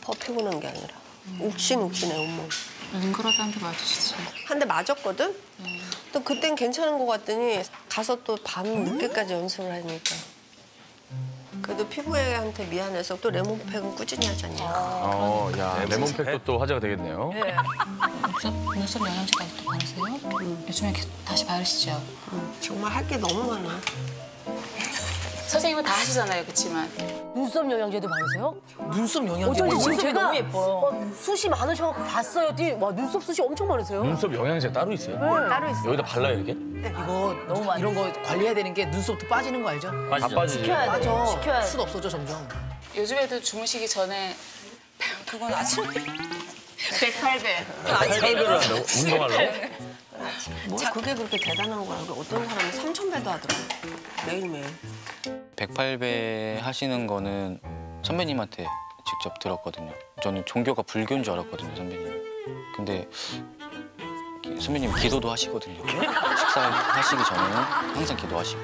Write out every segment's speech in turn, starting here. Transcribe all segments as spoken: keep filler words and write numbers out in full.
더 피곤한 게 아니라 욱신욱신해 온몸. 능그러다한테 맞으시지. 한 대 맞았거든? 음. 또 그땐 괜찮은 것 같더니 가서 또 밤 늦게까지 연습을 하니까. 그래도 피부에한테 미안해서 또 레몬팩은 꾸준히 하잖냐. 어, 야, 레몬팩도 또 화제가 되겠네요. 네. 눈썹, 눈썹 영양제까지 또 바르세요? 음. 요즘에 이렇게 다시 바르시죠? 음, 정말 할 게 너무 많아. 선생님은 다 하시잖아요, 그렇지만. 눈썹 영양제도 바르세요? 눈썹 영양제. 어쩐지 지금 제가 너무 예뻐요. 어, 숱이 많으셔서 봤어요. 뒤, 와 눈썹 숱이 엄청 많으세요. 눈썹 영양제 따로 있어요? 네, 따로 있어요. 여기다 발라요, 이렇게? 이거 너무 많이. 이런 거 관리해야 되는 게 눈썹도 빠지는 거 알죠? 다 빠지지. 시켜야 돼. 빠져. 시켜야 돼. 숱 없어져 점점. 요즘에도 주무시기 전에 그건 아침에 백팔 배. 팔배를 한다고? 운동하려고? 뭐 그게 그렇게 대단한 거야. 어떤 사람은 삼천 배도 하더라고. 매일매일. 백팔 배 하시는 거는 선배님한테 직접 들었거든요. 저는 종교가 불교인 줄 알았거든요, 선배님. 근데 선배님 기도도 하시거든요. 식사하시기 전에는 항상 기도하시고.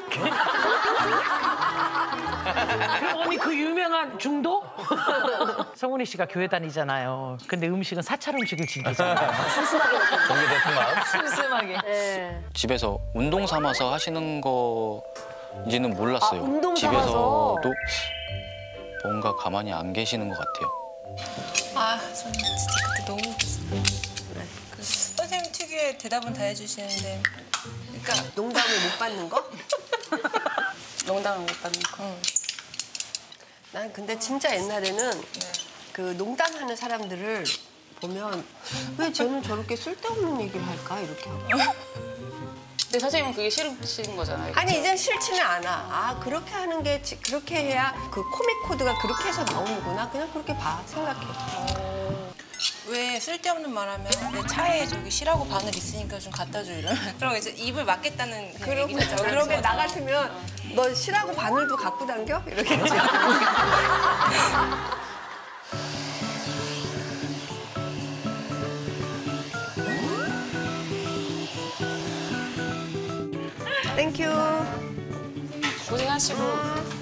언니 그 유명한 중도? 성훈이 씨가 교회 다니잖아요. 근데 음식은 사찰 음식을 즐기잖아요. 슴슴하게 먹고. 정기 대통 마음? 슴슴하게. 네. 집에서 운동 삼아서 하시는 거인지는 몰랐어요. 아, 운동 집에서도 뭔가 가만히 안 계시는 것 같아요. 아 저는 진짜 그때 너무 웃겼어요. 그 선생님 특유의 대답은 다 해주시는데 그러니까 농담을 못 받는 거? 농담을 못 받는 거. 응. 난 근데 진짜 옛날에는 그 농담하는 사람들을 보면 왜 쟤는 저렇게 쓸데없는 얘기를 할까 이렇게 하고. 근데 선생님은 그게 싫으신 거잖아요. 아니 이제 싫지는 않아. 아 그렇게 하는 게 지- 그렇게 해야 그 코믹 코드가 그렇게 해서 나오는구나. 그냥 그렇게 봐 생각해. 왜 쓸데없는 말하면 내 차에 저기 쉬라고 바늘 있으니까 좀 갖다 줘 이러면 그럼 이제 입을 막겠다는 그냥 그러고 얘기죠. 그러게 나 같으면 너 실하고 바늘도 갖고 당겨 이렇게 했지. 땡큐. 고생하시고.